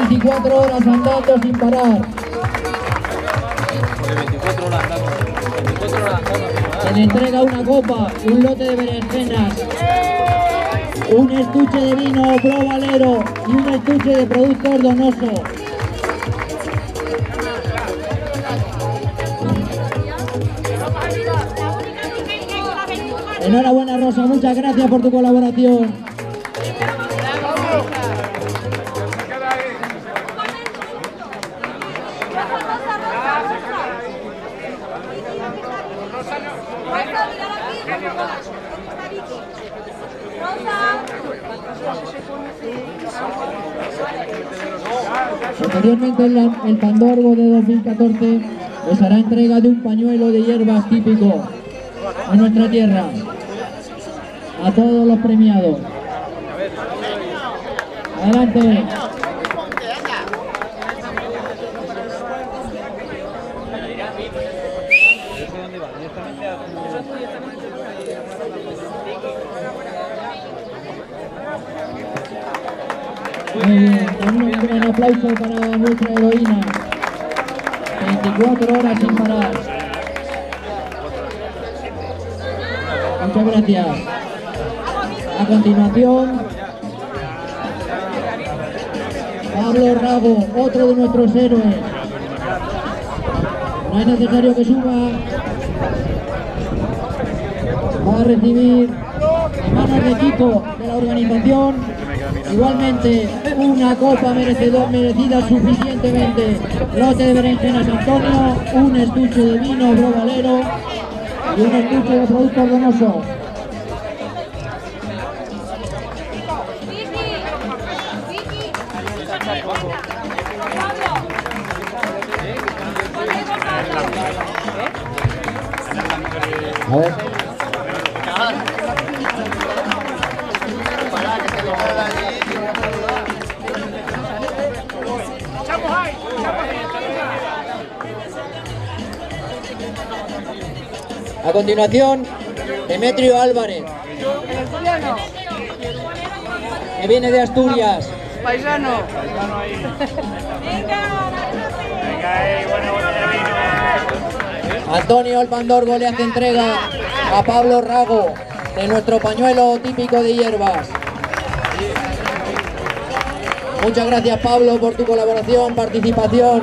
24 horas andando sin parar. 24 horas andando. 24 horas andando. Se le entrega una copa, un lote de berenjenas, un estuche de vino Pro Valero y un estuche de productos Donoso. Enhorabuena, Rosa, muchas gracias por tu colaboración. Posteriormente el Pandorgo de 2014 les hará entrega de un pañuelo de hierbas típico de nuestra tierra a todos los premiados. Adelante. Muy bien, un gran aplauso para nuestra heroína. 24 horas sin parar. Muchas gracias. A continuación, Pablo Rago, otro de nuestros héroes. No es necesario que suba. Va a recibir de manos de equipo de la organización igualmente una copa merecida suficientemente. Lote de berenjenas Antonio, un estuche de vino Pro Valero y un estuche de productos Donoso. A ver. A continuación, Demetrio Álvarez, que viene de Asturias. Paisano. Antonio el Pandorgo le hace entrega a Pablo Rago de nuestro pañuelo típico de hierbas. Muchas gracias, Pablo, por tu colaboración, participación.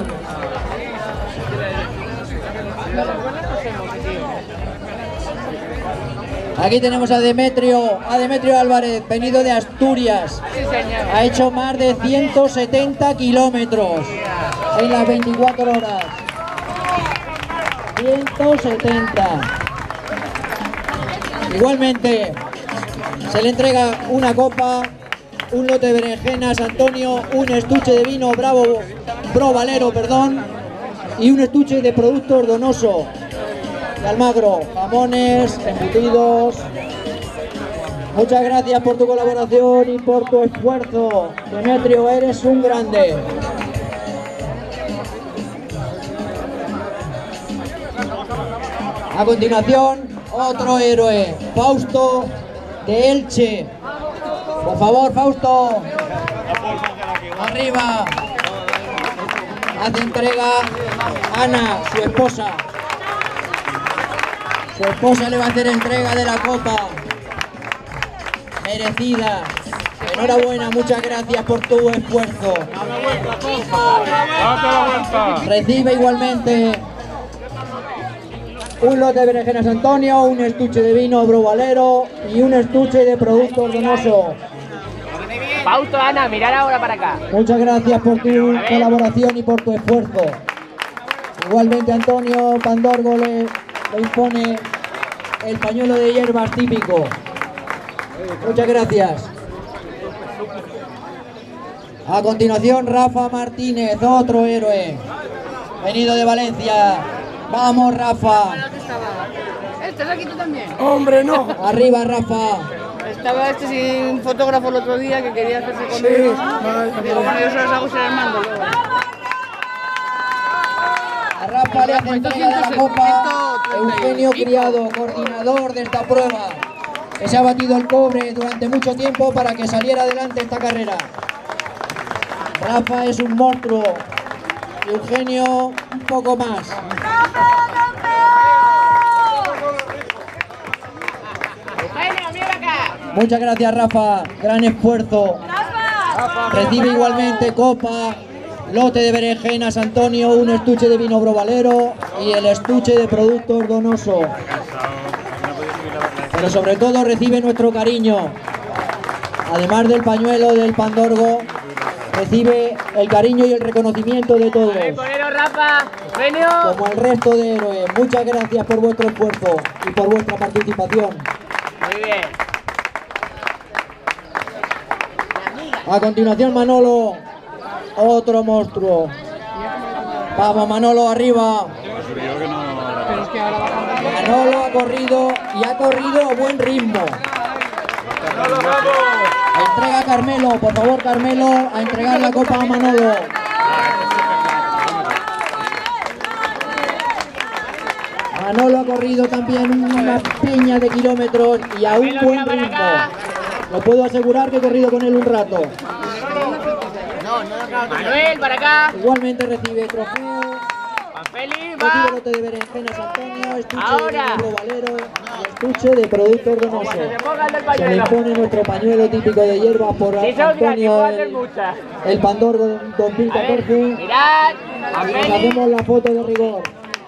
Aquí tenemos a Demetrio Álvarez, venido de Asturias. Ha hecho más de 170 kilómetros en las 24 horas. 170. Igualmente, se le entrega una copa, un lote de berenjenas Antonio, un estuche de vino Pro Valero, y un estuche de productos Donoso de Almagro, jamones, embutidos. Muchas gracias por tu colaboración y por tu esfuerzo. Demetrio, eres un grande. A continuación, otro héroe, Fausto de Elche. Por favor, Fausto, arriba. Hace entrega Ana, su esposa. Su esposa le va a hacer entrega de la copa. Merecida. Enhorabuena, muchas gracias por tu esfuerzo. Recibe igualmente un lote de berenjenas Antonio, un estuche de vino Pro Valero y un estuche de productos Donoso. Fausto, Ana, mirar ahora para acá. Muchas gracias por tu colaboración y por tu esfuerzo. Igualmente Antonio Pandorgo le impone el pañuelo de hierbas típico. Muchas gracias. A continuación, Rafa Martínez, otro héroe, venido de Valencia. Vamos, Rafa. ¿Estás aquí tú también? ¡Hombre, no! Arriba, Rafa. Estaba sin fotógrafo el otro día que quería hacerse conmigo. Digo, bueno, yo se los hago sin el mando luego. A Rafa le hace entrega de la copa Eugenio Criado, coordinador de esta prueba, que se ha batido el cobre durante mucho tiempo para que saliera adelante esta carrera. Rafa es un monstruo. Y Eugenio un poco más. Muchas gracias, Rafa. Gran esfuerzo. Recibe igualmente copa, lote de berenjenas Antonio, un estuche de vino Brovalero y el estuche de productos Donoso. Pero sobre todo recibe nuestro cariño. Además del pañuelo del Pandorgo, recibe el cariño y el reconocimiento de todos. Como el resto de héroes. Muchas gracias por vuestro esfuerzo y por vuestra participación. Muy bien. A continuación, Manolo, otro monstruo. Vamos, Manolo, arriba. Manolo ha corrido y ha corrido a buen ritmo. Entrega a Carmelo, por favor, Carmelo, a entregar la copa a Manolo. Manolo ha corrido también una piña de kilómetros y a un buen ritmo. Lo puedo asegurar que he corrido con él un rato. Manuel, para acá. Igualmente recibe trofeo. Feliz, Recibe lote de berenjenas Antonio, estuche ahora. de vino Valero y estuche de productos Donoso. Se le impone nuestro pañuelo típico de hierba por Antonio, el Pandorgo de 2014. Mirad. Y nos hacemos la foto de rigor.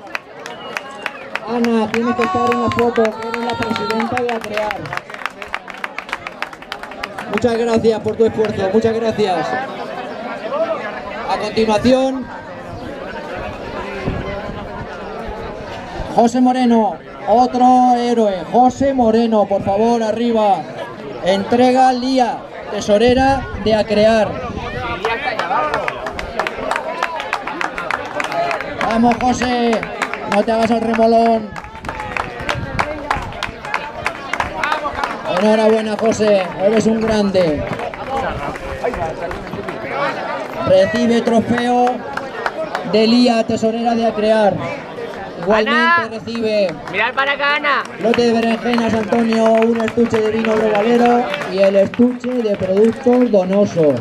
Ana, tienes que estar en la foto, que eres la presidenta de Acrear. Muchas gracias por tu esfuerzo, muchas gracias. A continuación, José Moreno, otro héroe. José Moreno, por favor, arriba. Entrega Lía, tesorera de Acrear. Vamos, José, no te hagas el remolón. Enhorabuena, José, eres un grande. Recibe trofeo de Lía, tesorera de Acrear. Igualmente Ana. recibe Mirad para acá, Ana. lote de berenjenas Antonio, un estuche de vino Brovalero y el estuche de productos Donoso.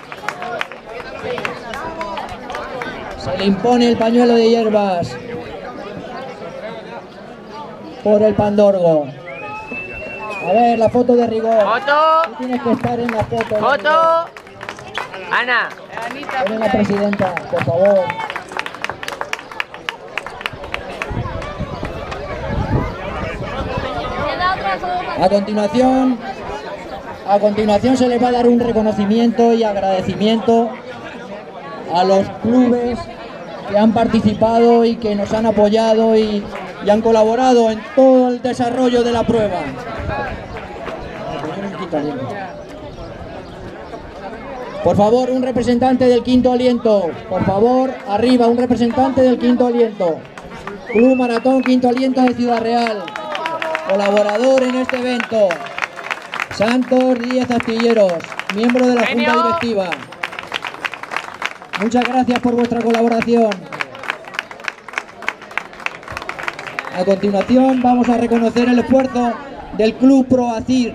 Se le impone el pañuelo de hierbas por el Pandorgo. A ver, la foto de rigor. Foto. Tú tienes que estar en la foto. de Foto. rigor. Ana. Eres la presidenta, por favor. A continuación se les va a dar un reconocimiento y agradecimiento a los clubes que han participado y que nos han apoyado y han colaborado en todo el desarrollo de la prueba. Por favor, un representante del Quinto Aliento. Por favor, arriba, un representante del Quinto Aliento. Club Maratón Quinto Aliento de Ciudad Real. Colaborador en este evento. Santos Díez Astilleros, miembro de la Junta Directiva. Muchas gracias por vuestra colaboración. A continuación vamos a reconocer el esfuerzo del Club Proacir.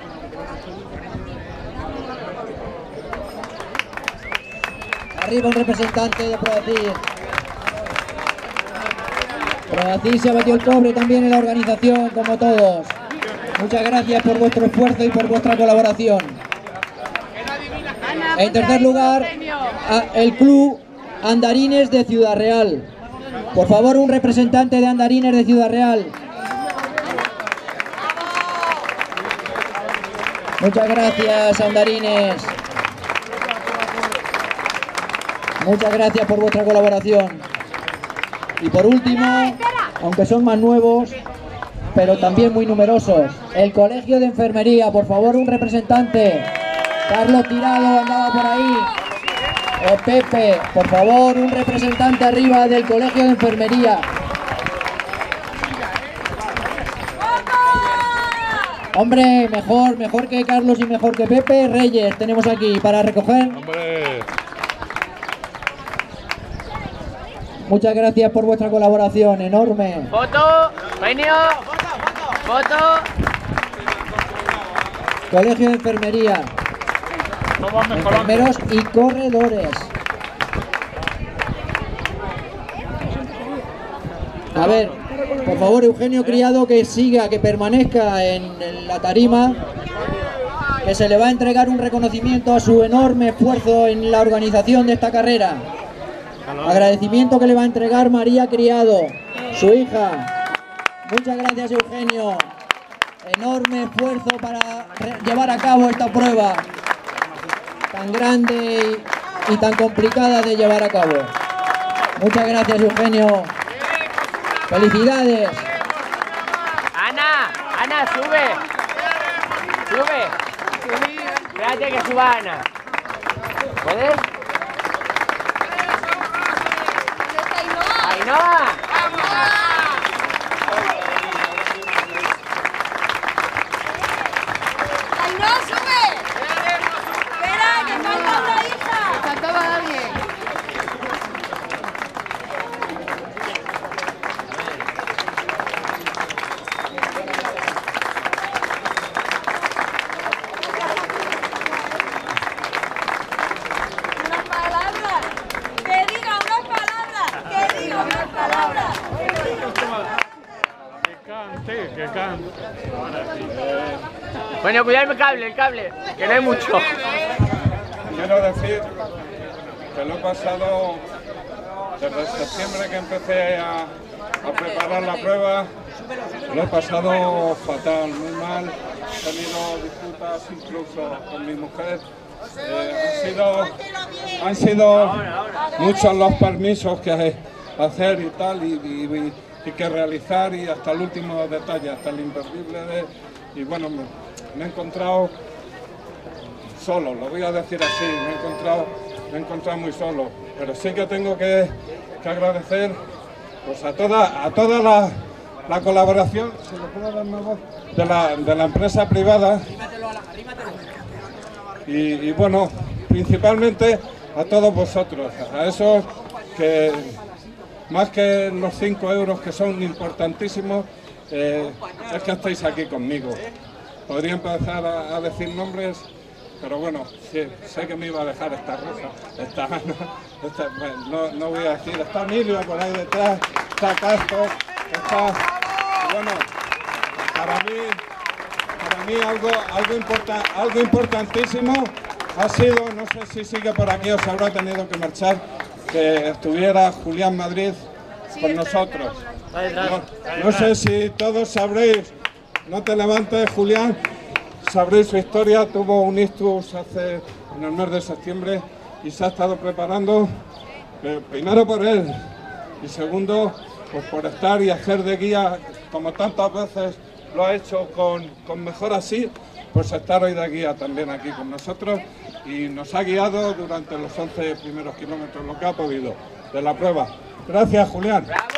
Arriba un representante de Proacir. Proacir se ha batido el cobre también en la organización, como todos. Muchas gracias por vuestro esfuerzo y por vuestra colaboración. En tercer lugar, el Club Andarines de Ciudad Real. Por favor, un representante de Andarines de Ciudad Real. Muchas gracias, Andarines. Muchas gracias por vuestra colaboración. Y por último, aunque son más nuevos, pero también muy numerosos, el Colegio de Enfermería. Por favor, un representante. Carlos Tirado andaba por ahí. O Pepe, por favor, un representante arriba del Colegio de Enfermería. Hombre, mejor que Carlos y mejor que Pepe. Reyes tenemos aquí para recoger. Muchas gracias por vuestra colaboración, enorme. Foto. Genio. Foto. Colegio de Enfermería. enfermeros y corredores. A ver, por favor, Eugenio Criado, que siga, que permanezca en la tarima, que se le va a entregar un reconocimiento a su enorme esfuerzo en la organización de esta carrera. Agradecimiento que le va a entregar María Criado, su hija. Muchas gracias, Eugenio. Enorme esfuerzo para llevar a cabo esta prueba tan grande y tan complicada de llevar a cabo. Muchas gracias, Eugenio. ¡Felicidades! Ana, sube. Espérate que suba Ana. ¿Puedes? ¡Ainhoa! ¡Ainhoa, sube! ¡Espera, que falta una hija! Faltaba alguien. ¡Unas palabras! ¡Que diga unas palabras! ¡Que diga unas palabras! Que cante. Bueno, cuidado el cable, que no hay mucho. Quiero decir que lo he pasado desde septiembre que empecé a preparar la prueba, lo he pasado fatal, muy mal. He tenido disputas incluso con mi mujer. Han sido muchos los permisos que hacer y tal, y que realizar, y hasta el último detalle, hasta el imperdible y bueno, me he encontrado solo, lo voy a decir así, me he encontrado muy solo, pero sí que tengo que agradecer pues a toda la colaboración, si lo puedo dar una voz, de la empresa privada y bueno, principalmente a todos vosotros, a esos que más que los 5 euros que son importantísimos, es que estáis aquí conmigo. Podría empezar a decir nombres, pero bueno, sí, sé que me iba a dejar esta Rosa, no voy a decir, está Emilio por ahí detrás, está Castro, está... Bueno, para mí algo importantísimo ha sido, no sé si sigue por aquí o se habrá tenido que marchar, que estuviera Julián Madrid con nosotros. No sé si todos sabréis, no te levantes, Julián, sabréis su historia. Tuvo un ictus en el mes de septiembre y se ha estado preparando, primero por él y segundo pues por estar y hacer de guía, como tantas veces lo ha hecho con Mejor Así, pues estar hoy de guía también aquí con nosotros, y nos ha guiado durante los 11 primeros kilómetros, lo que ha podido, de la prueba. Gracias, Julián. ¡Bravo!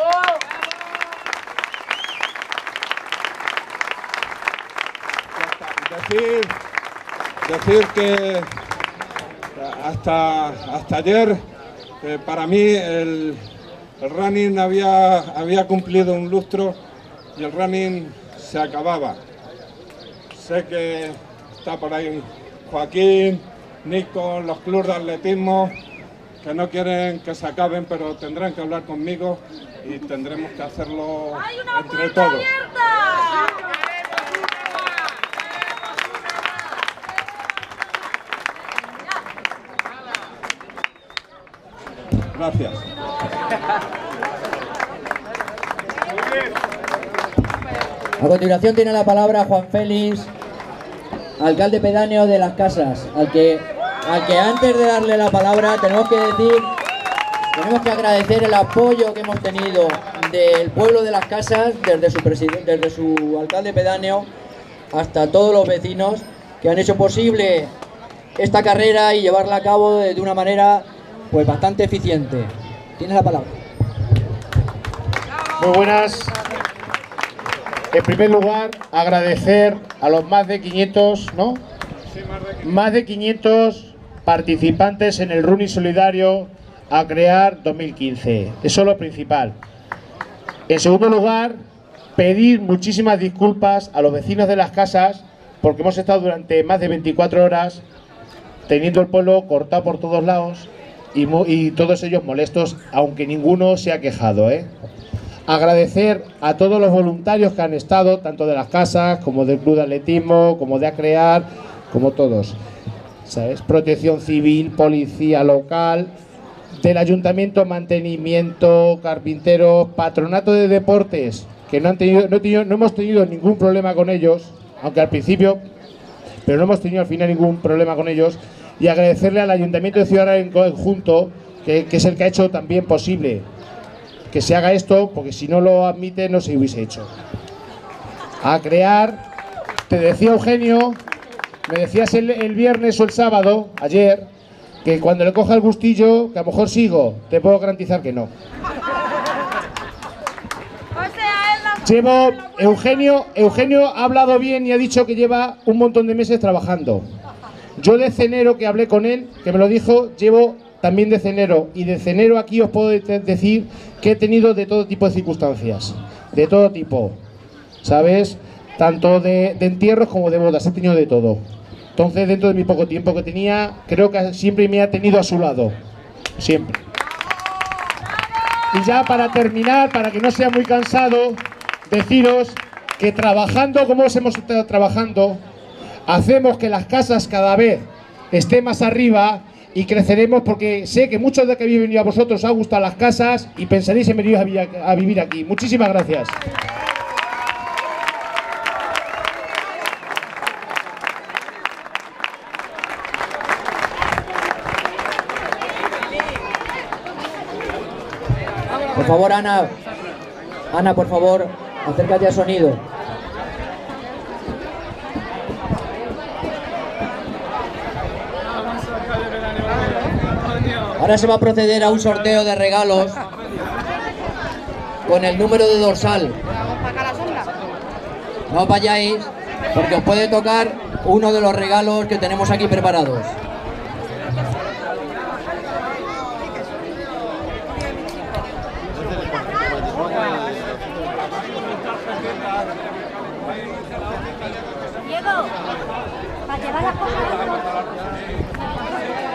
Decir que hasta ayer, para mí el running había cumplido un lustro y el running se acababa. Sé que está por ahí Joaquín, Nico, los clubes de atletismo, que no quieren que se acaben, pero tendrán que hablar conmigo y tendremos que hacerlo entre todos. Gracias. A continuación tiene la palabra Juan Félix, alcalde pedáneo de Las Casas, al que antes de darle la palabra tenemos que agradecer el apoyo que hemos tenido del pueblo de Las Casas, desde su alcalde pedáneo hasta todos los vecinos que han hecho posible esta carrera y llevarla a cabo de una manera pues bastante eficiente. Tienes la palabra. Muy buenas. En primer lugar, agradecer a los más de 500, ¿no? Más de 500 participantes en el Running Solidario a crear 2015. Eso es lo principal. En segundo lugar, pedir muchísimas disculpas a los vecinos de Las Casas porque hemos estado durante más de 24 horas teniendo el pueblo cortado por todos lados y todos ellos molestos, aunque ninguno se ha quejado, ¿eh? Agradecer a todos los voluntarios que han estado, tanto de las casas, como del club de atletismo, como de Acrear, como todos, ¿sabes? Protección civil, policía local, del ayuntamiento, mantenimiento, carpinteros, patronato de deportes, que no hemos tenido ningún problema con ellos, aunque al principio, pero no hemos tenido al final ningún problema con ellos. Y agradecerle al Ayuntamiento de Ciudad en conjunto, que es el que ha hecho también posible que se haga esto, porque si no lo admite no se hubiese hecho. A Crear, te decía Eugenio, me decías el viernes o el sábado, ayer, que cuando le coja el gustillo, que a lo mejor sigo, te puedo garantizar que no. Eugenio ha hablado bien y ha dicho que lleva un montón de meses trabajando. Yo de enero que hablé con él, que me lo dijo, llevo también de enero. Y de enero aquí os puedo decir que he tenido de todo tipo de circunstancias. De todo tipo, ¿sabes? Tanto de entierros como de bodas, he tenido de todo. Entonces, dentro de mi poco tiempo que tenía, creo que siempre me ha tenido a su lado. Siempre. Y ya para terminar, para que no sea muy cansado, deciros que trabajando como hemos estado trabajando, hacemos que las casas cada vez estén más arriba y creceremos, porque sé que muchos de que habéis venido a vosotros os ha gustado las casas y pensaréis en venir a vivir aquí. Muchísimas gracias. Por favor, Ana, por favor, acércate al sonido. Ahora se va a proceder a un sorteo de regalos con el número de dorsal. No os vayáis, porque os puede tocar uno de los regalos que tenemos aquí preparados. Diego, para llevar las cosas.